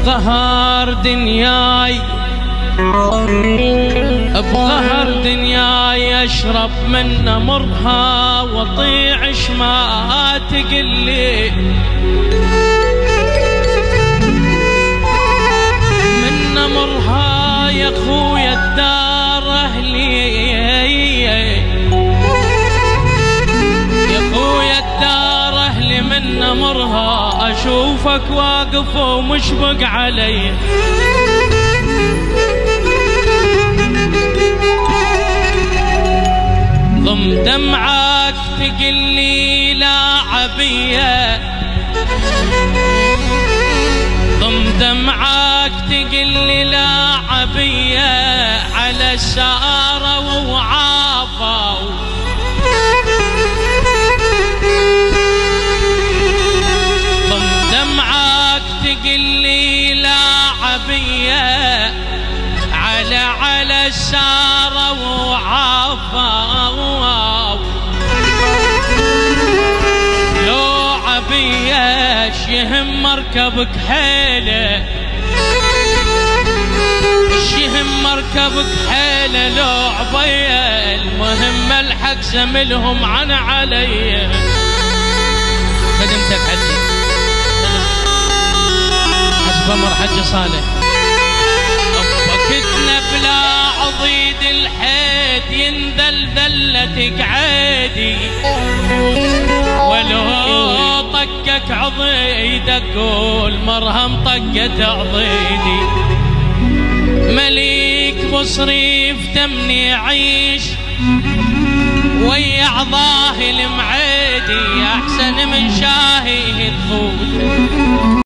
بقهر دنياي بقهر دنياي اشرب من مرها واطيعش ما تقلي من مرها يا خويا الدار اهلي يا خويا الدار اهلي من مرها اشوفك واقف ومشبق علي ضم دمعك تقلي لا عبية ضم دمعك تقلي لا عبية على السارة وعافوا ضم دمعك تقلي لا عبية على السارة وعافوا لو عبية شهم مركبك حيلة شهم مركبك حيلة لو عبية المهم الحق زملهم عن علي خدمتك حجي حسب امر حج صالح وقتنا بلا عضيد الحيد ينذل ذلتك عادي ولو طقك عضيدك والمرهم طقت عضيدي مليك بصريف تمني عيش ويا عضاه المعادي احسن من شاهي الفوت